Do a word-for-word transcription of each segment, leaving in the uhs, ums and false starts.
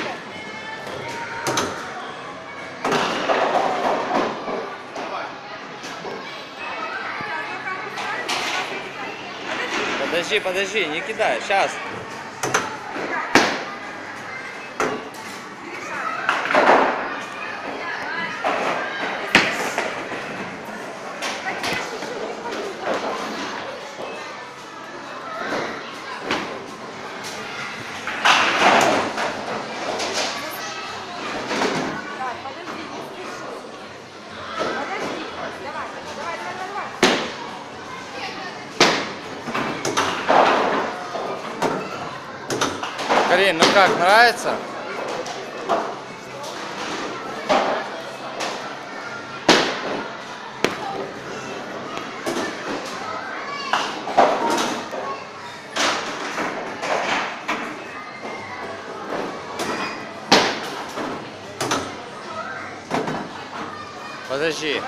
Подожди, подожди, не кидай, сейчас. Карин, ну как, нравится? Подожди.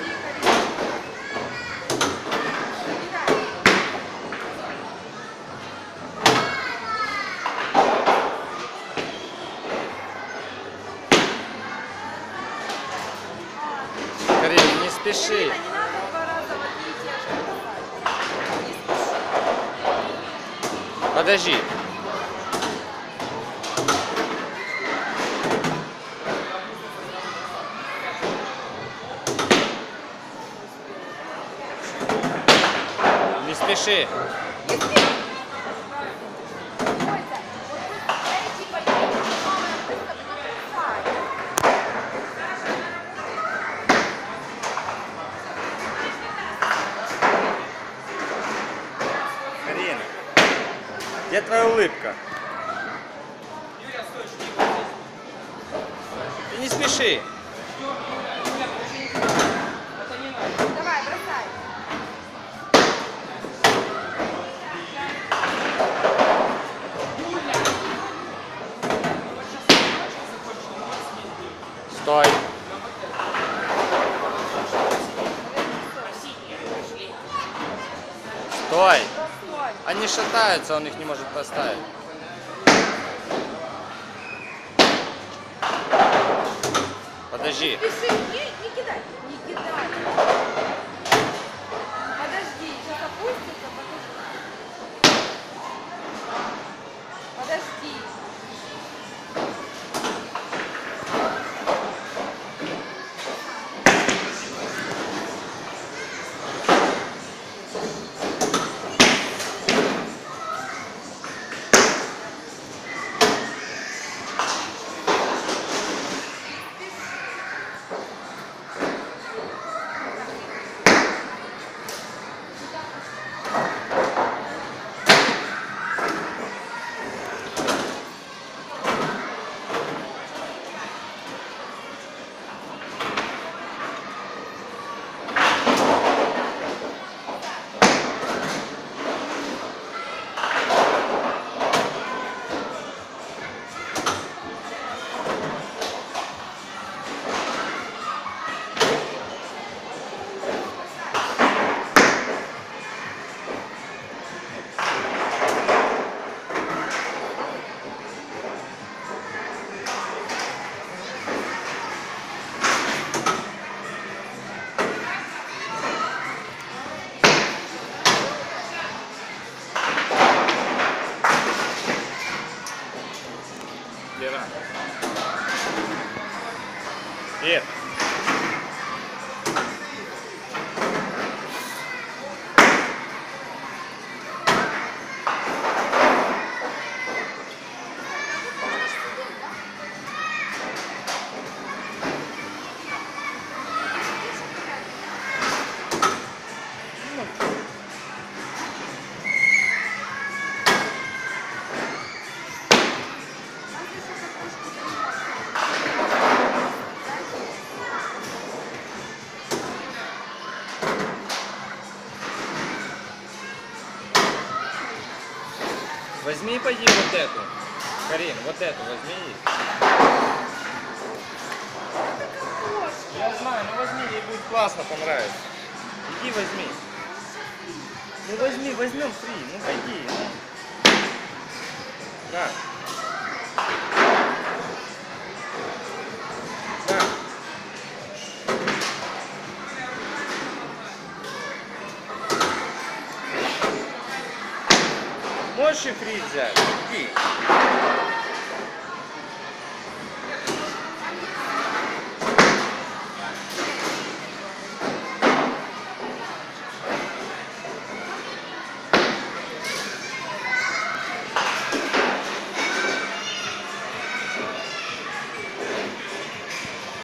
Карин, не спеши. Подожди. Не спеши. Карина, где твоя улыбка? Ты не спеши. Давай, бросай. Стой. Стой. Они шатаются, он их не может поставить. Подожди. Пиши, не, не кидай, не кидай. Подожди, сейчас опустится, подожди. Подожди. Лера. Привет. Возьми, пойди вот эту. Карин, вот эту возьми. Я знаю, ну возьми, ей будет классно, понравится. Иди возьми. Ну возьми, возьмем три, ну пойди. Ну. На. можешь и фри взять. Иди.